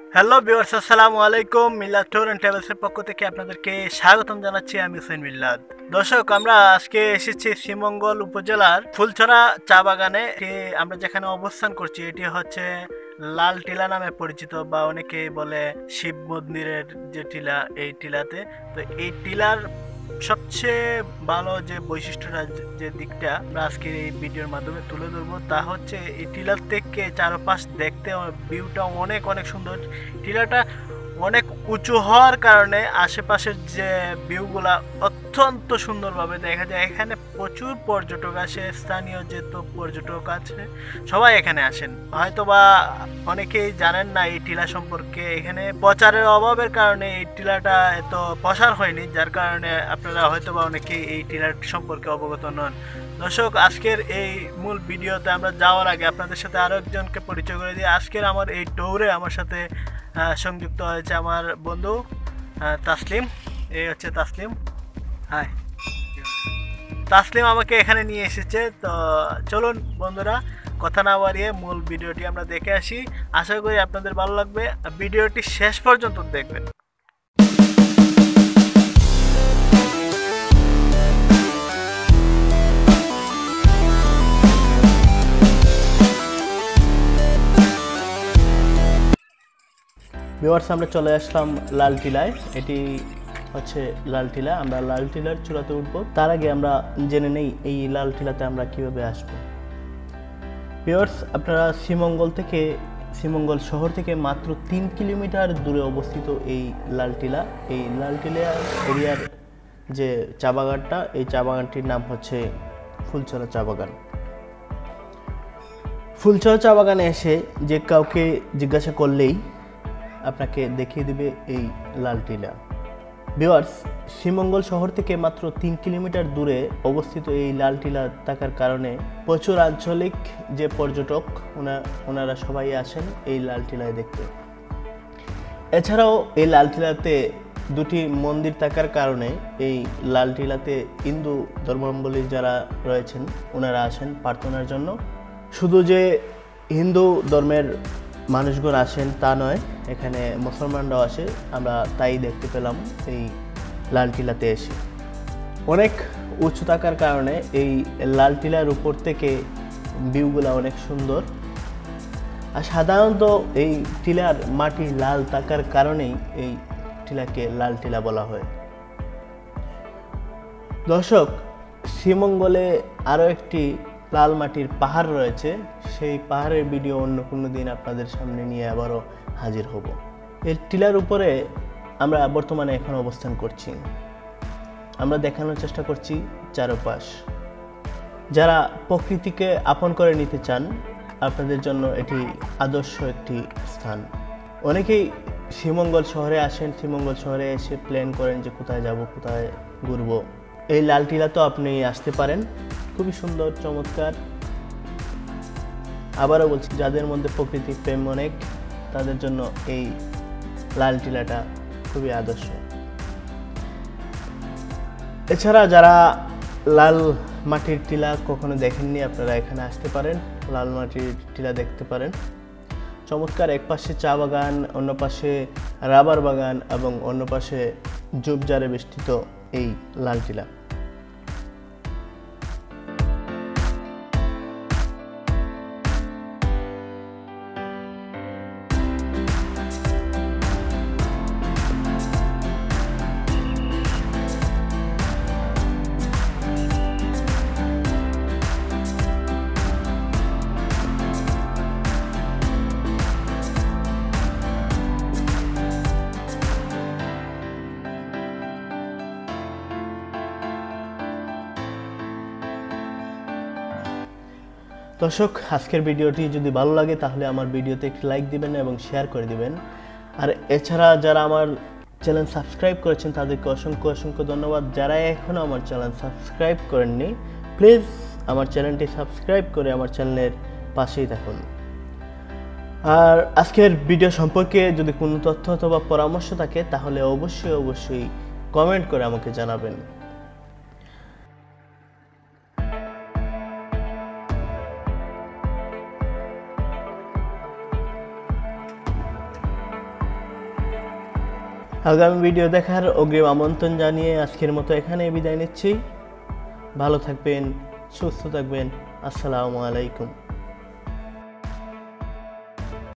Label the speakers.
Speaker 1: Hello viewers, আসসালামু আলাইকুম। মিলাদ ট্যুর অ্যান্ড ট্রাভেলসের পক্ষ থেকে আপনাদেরকে স্বাগতম জানাচ্ছি। আমি হুসেন মিল্লাদ। দর্শক, আমরা আজকে এসেছি শ্রীমঙ্গল উপজেলার ফুলছড়া চা বাগানে। আমরা যেখানে অবস্থান করছি এটি হচ্ছে লাল টিলা নামে পরিচিত, বা অনেকেই বলে শিব মন্দিরের যে টিলা, এই টিলাতে। তো এই টিলার সবচেয়ে ভালো যে বৈশিষ্ট্যটা, যে দিকটা আমরা আজকের এই ভিডিওর মাধ্যমে তুলে ধরবো, তা হচ্ছে এই টিলার থেকে চারপাশ দেখতে ভিউটা অনেক অনেক সুন্দর। টিলাটা অনেক উঁচু হওয়ার কারণে আশেপাশের যে ভিউগুলা অত্যন্ত সুন্দরভাবে দেখা যায়। এখানে প্রচুর পর্যটক আসে, স্থানীয় যে তো পর্যটক আছে সবাই এখানে আসেন। হয়তোবা অনেকেই জানেন না এই টিলা সম্পর্কে। এখানে প্রচারের অভাবের কারণে এই টিলাটা এত প্রসার হয়নি, যার কারণে আপনারা হয়তোবা অনেকেই এই টিলার সম্পর্কে অবগত নন। দর্শক, আজকের এই মূল ভিডিওতে আমরা যাওয়ার আগে আপনাদের সাথে আরও একজনকে পরিচয় করে দিই। আজকের আমার এই ট্যুরে আমার সাথে সংযুক্ত হয়েছে আমার বন্ধু তাসলিম। এই হচ্ছে তাসলিম। হাই। তাসলিম আমাকে এখানে নিয়ে এসেছে। তো চলুন বন্ধুরা, কথা না বাড়িয়ে মূল ভিডিওটি আমরা দেখে আসি। আশা করি আপনাদের ভালো লাগবে, ভিডিওটি শেষ পর্যন্ত দেখবেন। ভিউয়ার্স, আমরা চলে আসলাম লাল টিলায়। এটি হচ্ছে লাল টিলা। আমরা লাল টিলার চূড়াতে উঠবো। তার আগে আমরা জেনে নেই এই লাল টিলাতে আমরা কিভাবে আসবো। ভিউয়ার্স, আপনারা শ্রীমঙ্গল শহর থেকে মাত্র 3 কিলোমিটার দূরে অবস্থিত এই লাল টিলা। এই লাল টিলা এরিয়ার যে চা বাগানটা, এই চা বাগানটির নাম হচ্ছে ফুলছড়া চা বাগান। ফুলছড়া চা বাগানে এসে যে কাউকে জিজ্ঞাসা করলেই আপনাকে দেখিয়ে দিবে এই লাল টিলা। ভিউয়ার্স, শ্রীমঙ্গল শহর থেকে মাত্র 3 কিলোমিটার দূরে অবস্থিত এই লাল টিলা থাকার কারণে প্রচুর আঞ্চলিক যে পর্যটক ওনারা সবাই আসেন এই লাল টিলায় দেখতে। এছাড়াও এই লাল টিলাতে দুটি মন্দির থাকার কারণে এই লাল টিলাতে হিন্দু ধর্মাবলম্বী যারা রয়েছেন ওনারা আসেন প্রার্থনার জন্য। শুধু যে হিন্দু ধর্মের মানুষগণ আসেন তা নয়, এখানে মুসলমানরাও আসে। আমরা তাই দেখতে পেলাম এই লাল টিলাতে এসে। অনেক উঁচু থাকার কারণে এই লাল টিলার উপর থেকে ভিউগুলো অনেক সুন্দর। আর সাধারণত এই টিলার মাটি লাল থাকার কারণেই এই টিলাকে লাল টিলা বলা হয়। দর্শক, শ্রীমঙ্গলে আরও একটি লাল মাটির পাহাড় রয়েছে। সেই পাহাড়ের ভিডিও অন্য কোনো দিন আপনাদের সামনে নিয়ে আবারও হাজির হব। এই টিলার উপরে আমরা বর্তমানে এখন অবস্থান করছি। আমরা দেখানোর চেষ্টা করছি চারপাশ। যারা প্রকৃতিকে আপন করে নিতে চান, আপনাদের জন্য এটি আদর্শ একটি স্থান। অনেকেই শ্রীমঙ্গল শহরে আসেন, শ্রীমঙ্গল শহরে এসে প্ল্যান করেন যে কোথায় যাব, কোথায় ঘুরবো। এই লাল টিলা তো আপনি আসতে পারেন, খুবই সুন্দর, চমৎকার। আবারও বলছি, যাদের মধ্যে প্রকৃতি প্রেম অনেক, তাদের জন্য এই লাল টিলাটা খুবই আদর্শ। এছাড়া যারা লাল মাটির টিলা কখনো দেখেননি, আপনারা এখানে আসতে পারেন, লাল মাটির টিলা দেখতে পারেন। চমৎকার, এক পাশে চা বাগান, অন্য পাশে রাবার বাগান এবং অন্য পাশে ঝোপঝাড়ে বেষ্টিত এই লাল টিলা। দর্শক, আজকের ভিডিওটি যদি ভালো লাগে তাহলে আমার ভিডিওতে একটি লাইক দিবেন এবং শেয়ার করে দিবেন। আর এছাড়া যারা আমার চ্যানেল সাবস্ক্রাইব করেছেন তাদেরকে অসংখ্য অসংখ্য ধন্যবাদ। যারা এখনও আমার চ্যানেল সাবস্ক্রাইব করেননি, প্লিজ আমার চ্যানেলটি সাবস্ক্রাইব করে আমার চ্যানেলের পাশেই থাকুন। আর আজকের ভিডিও সম্পর্কে যদি কোনো তথ্য অথবা পরামর্শ থাকে তাহলে অবশ্যই কমেন্ট করে আমাকে জানাবেন। আগামী ভিডিও দেখার অগ্রিম আমন্ত্রণ জানিয়ে আজকের মতো এখানে বিদায় নিচ্ছি। ভালো থাকবেন, সুস্থ থাকবেন। আসসালামু আলাইকুম।